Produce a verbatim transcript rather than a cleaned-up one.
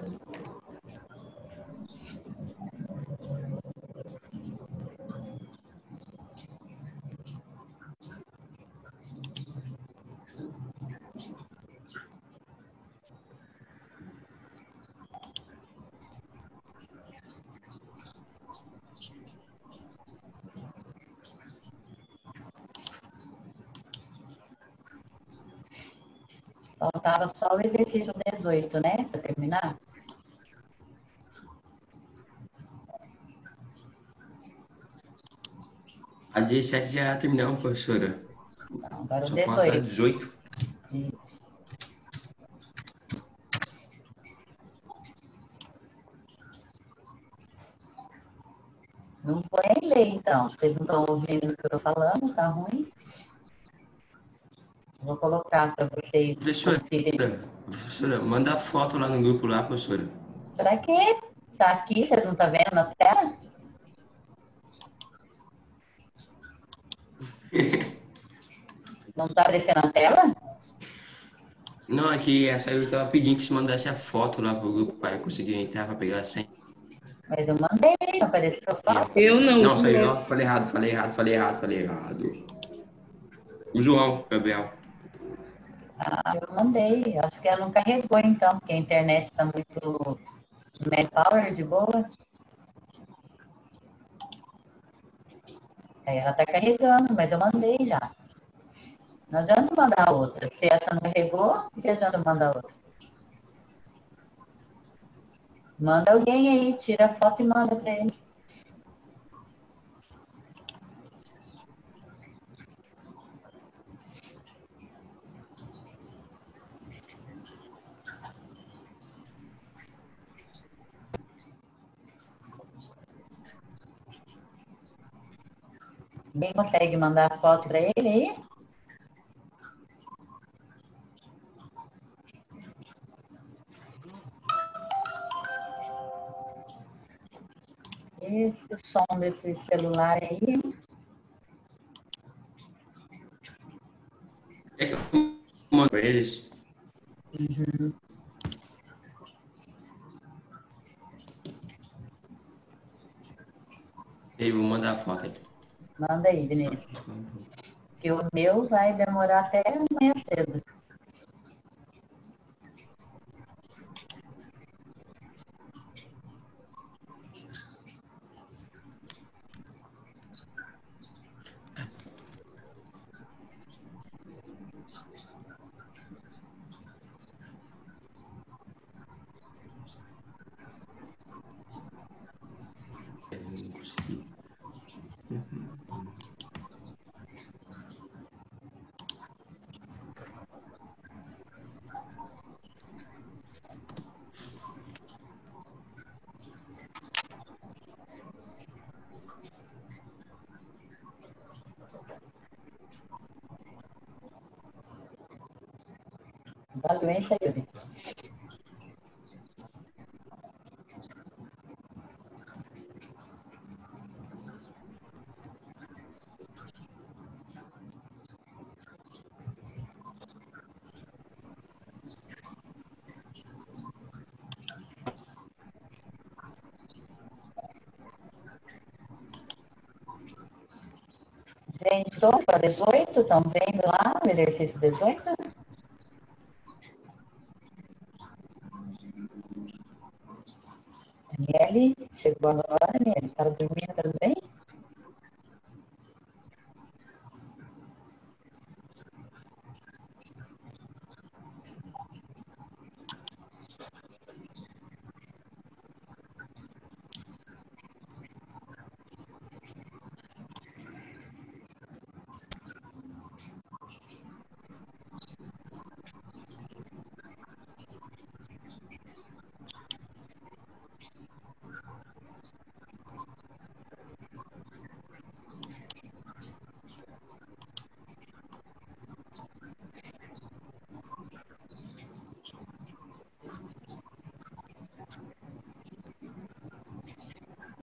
Faltava só o exercício dezoito, né? Para terminar. A dezessete já terminamos, professora. Não, agora o Só falta dezoito. dezoito. Isso. Não foi em ler, então. Vocês não estão ouvindo o que eu estou falando? Tá ruim? Vou colocar para vocês Professora, conferirem. professora, manda a foto lá no grupo lá, professora. Para quê? Tá aqui, vocês não estão vendo na tela? Não está aparecendo na tela? Não, é que essa eu tava pedindo que se mandasse a foto lá pro grupo para eu conseguir entrar para pegar a senha. Mas eu mandei, não apareceu foto. Eu não. Não, saiu, ó, falei errado, falei errado, falei errado, falei errado. O João, Gabriel. Ah, eu mandei. Acho que ela não carregou, então, porque a internet está muito Mac Power de boa. Aí ela está carregando, mas eu mandei já. Não adianta mandar outra. Se essa não carregou, por que adianta mandar outra? Manda alguém aí, tira a foto e manda para ele. Alguém consegue mandar a foto para ele aí? Esse som desse celular aí, hein? É que eu mando pra eles. Uhum. Eu vou mandar a foto aí. Manda aí, Vinícius. Porque o meu vai demorar até amanhã cedo. Eu não consegui. Valeu, hein, Sayuri? Gente, estou para dezoito, estão vendo lá o exercício dezoito? Daniele, chegou agora, Daniele? Estava dormindo também?